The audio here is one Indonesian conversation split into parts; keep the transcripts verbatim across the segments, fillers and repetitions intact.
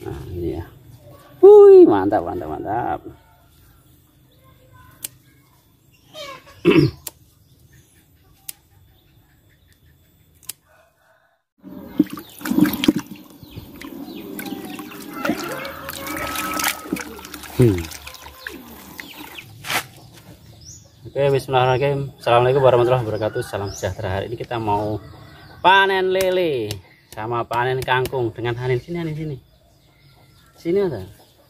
Nah ini ya, wih mantap mantap mantap. hmm. Oke, bismillahirrahmanirrahim. Assalamualaikum warahmatullahi wabarakatuh. Salam sejahtera. Hari ini kita mau panen lele sama panen kangkung dengan Hanin. Sini Hanin, sini sini ada.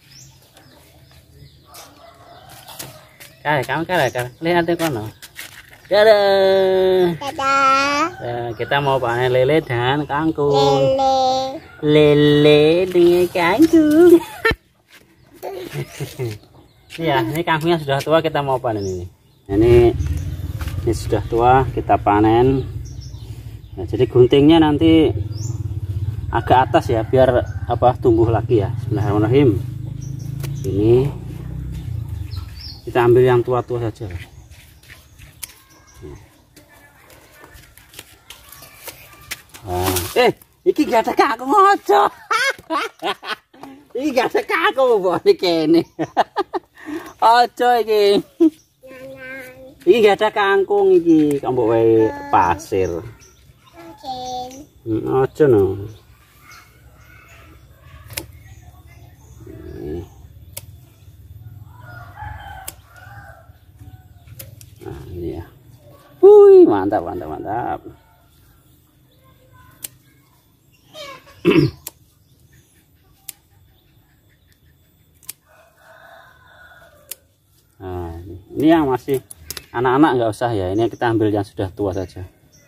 Kare, kamu kare kare. Lihat deh kono. Dadah. Dadah. Nah, kita mau panen lele dan kangkung. Lele. Lele dengan kangkung. Iya, ini kangkungnya sudah tua, kita mau panen ini. Ini ini sudah tua, kita panen. Nah, jadi guntingnya nanti agak atas ya, biar apa tumbuh lagi ya. Bismillahirrahmanirrahim. Ini kita ambil yang tua-tua saja. Nah, eh, ini gak ada kangkung ojo. Ini gak ada kangkung buat ini. Ojo iki. Iki gak ada kangkung iki, kamu wae pasir. Hmm, ojo no. Nah, ini ya. Wih, mantap mantap mantap. Nah, ini yang masih anak-anak nggak usah ya, ini kita ambil yang sudah tua saja.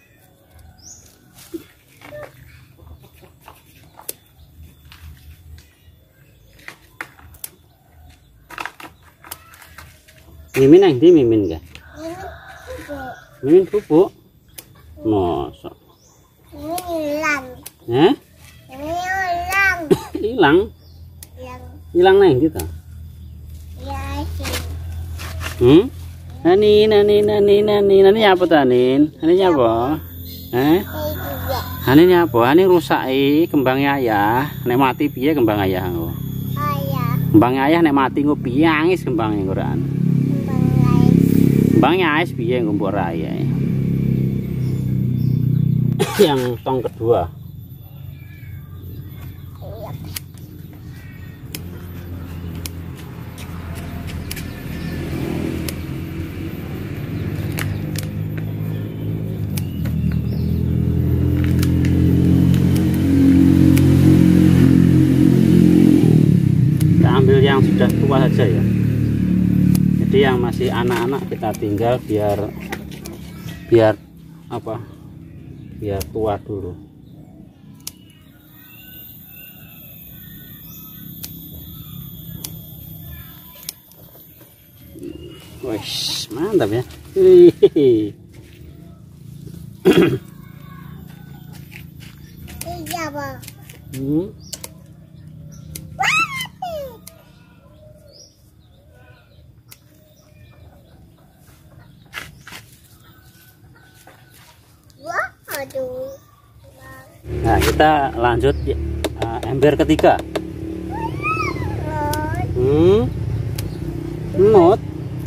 Mimin yang di mimin gak? Mimin pupuk? Masa? Ini hilang. Eh? Ini hilang. Hilang? Hilang. Hilang neng kita? Ya sih. Hmm? Nani, nani, nani, nani, nani apa tanin? Nani apa? Eh? Ini juga. Nani apa? Nani rusak i kembangnya ayah. Nek mati piye kembang ayah engko? Ayah. Kembang ayah nek mati engko piye angis kembangnya Quran. Kembangnya ais piye engko mbok raya. Yang tong kedua. Ambil yang sudah tua saja ya, jadi yang masih anak-anak kita tinggal biar biar apa biar tua dulu. Wih, mantap ya. Iya bang. hmm. Aduh. Nah, kita lanjut uh, ember ketiga. Hmm. Mut.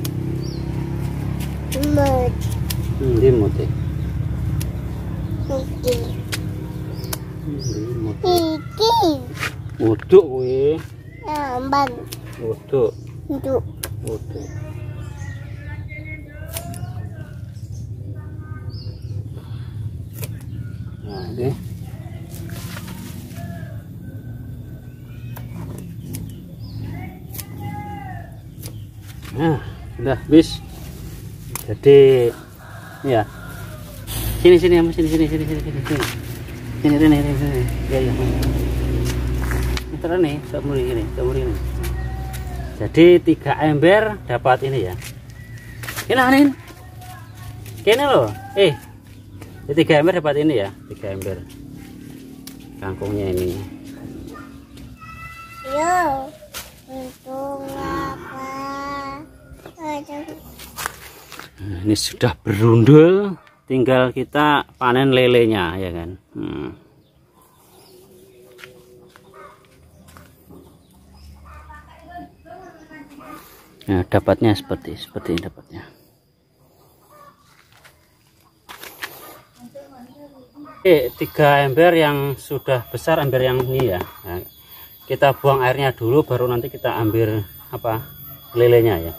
Mut. Hmm, di mut ya. Iki. Hmm, mut. Iki. Uduk kuwi. Ambang. Uduk. Uduk. Uduk. Nah, ini. Nah, sudah habis. Jadi ya. Sini sini sini sini sini sini sini sini. Sini sini sini sini. Ya ya. Ini terus nih, semuri ini, semuri ini. Jadi tiga ember dapat ini ya. Ini Hanin. Kene loh. Eh. Tiga ember dapat ini ya, tiga ember. Kangkungnya ini. Yo. Untung apa? Nah, ini sudah berundul, tinggal kita panen lelenya ya kan. Hmm. Nah, dapatnya seperti seperti ini dapatnya. Oke, tiga ember yang sudah besar, ember yang ini ya. Nah, kita buang airnya dulu, baru nanti kita ambil apa lelenya ya.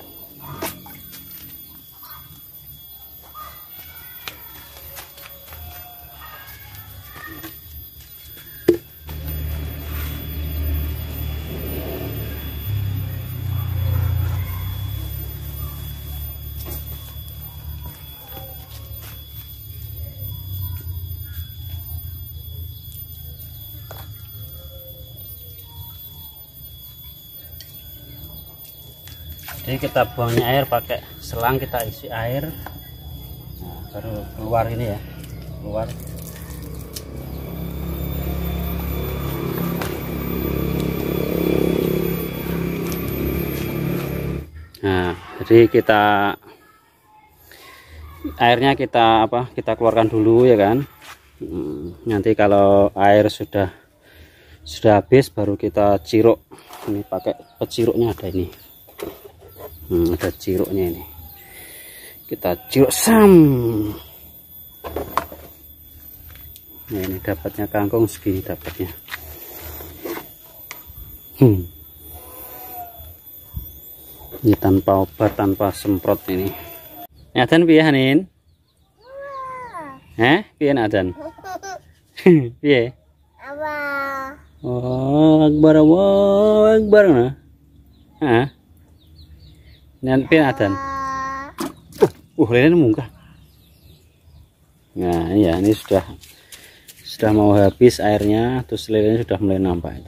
Jadi kita buangnya air pakai selang, kita isi air, nah, baru keluar ini ya, keluar. Nah, jadi kita airnya kita apa? Kita keluarkan dulu ya kan. Hmm, nanti kalau air sudah sudah habis, baru kita ciruk. Ini pakai peciruknya ada ini. Hmm, ada ciruknya ini, kita ciruk sam. Nah, ini dapatnya kangkung segini dapatnya. hmm. Ini tanpa obat, tanpa semprot ini. Adan piye Hanin? Eh, piye Adan? Piye? Apa? Oh, akbar, Allah akbar nah. Hah? Nanti Adan. Uh, lele munggah. Nah, ya ini sudah sudah mau habis airnya, terus lelenya sudah mulai nampak itu.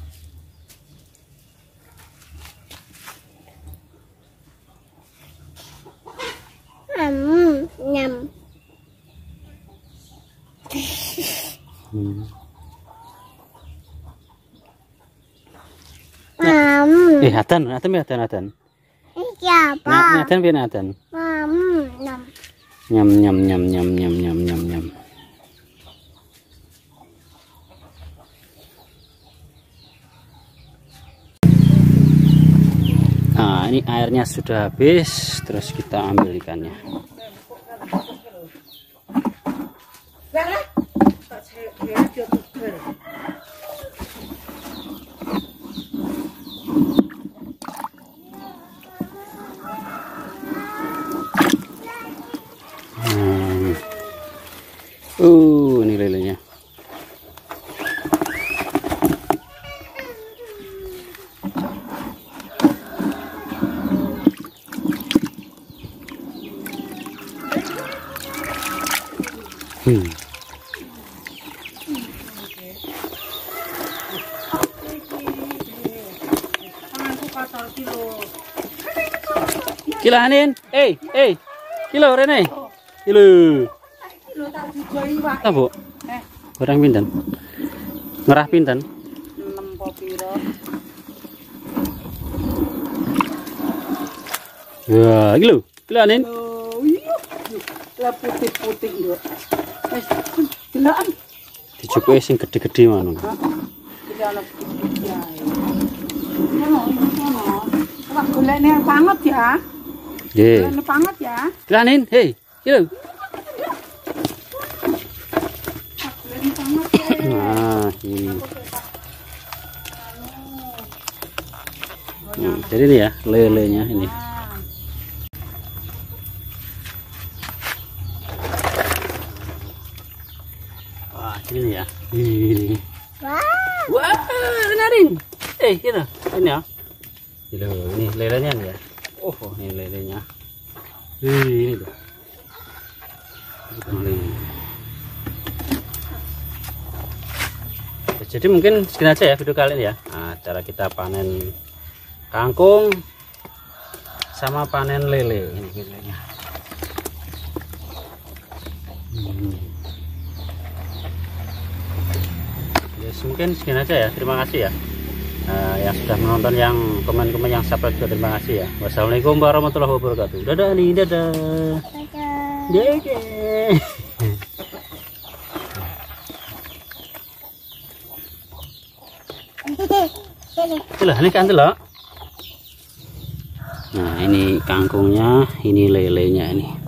Hmm, nyam. Hmm. Hmm. Eh, Adan, Adan, Adan, Adan. Siapa? Nah, Adan, piye Adan? Hmm, nyam. Nyam nyam nyam nyam nyam nyam nyam nyam. Nah, ini airnya sudah habis, terus kita ambil ikannya. Hmm. Uh, ini lelenya. Hmm. Kilo Hanin, eh, eh, kilo Rene, kilo. Apa bu? Barang pinten? Ngerah pinten? enam popiro. Ya, kilo, kilo Hanin. Oh iya, lah putih-putih yo. Wis delokan. Dicukuke sing gede-gede mana? Iki ana putih ya. Ngono, ngono. Wah, golekne banget ya. Nggih. Golekne banget ya. Kilo Hanin, hei, kilo. Golekne banget ya. Nah, ini. Nah, jadi ini ya lelenya ini. Wah, ini ya. Ini. Wah. Wah, Narin. Eh, kita. Ini ya. Ini, ini lelenya nih ya. Oh, ini lelenya. Ini tuh. Lele. Jadi mungkin segini aja ya video kali ini ya. Nah, cara kita panen kangkung sama panen lele ini lelenya. Hmm. Yes, mungkin segini aja ya. Terima kasih ya. Nah, yang sudah menonton, yang komen-komen, yang subscribe juga terima kasih ya. Wassalamualaikum warahmatullahi wabarakatuh. Dadah nih, dadah. Dadah. Dadah. Sini. Itulah, ini kan tuh Nah ini kangkungnya, ini lelenya ini.